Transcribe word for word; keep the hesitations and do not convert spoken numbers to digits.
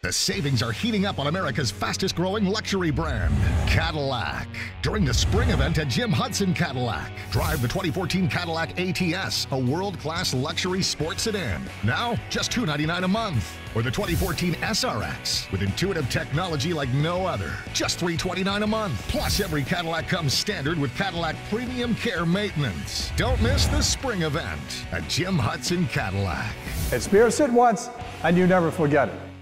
The savings are heating up on America's fastest growing luxury brand, Cadillac. During the spring event at Jim Hudson Cadillac, drive the twenty fourteen Cadillac A T S, a world-class luxury sports sedan. Now, just two hundred ninety-nine dollars a month. Or the twenty fourteen S R X, with intuitive technology like no other. Just three hundred twenty-nine dollars a month. Plus, every Cadillac comes standard with Cadillac Premium Care Maintenance. Don't miss the spring event at Jim Hudson Cadillac. Experience it once, and you never forget it.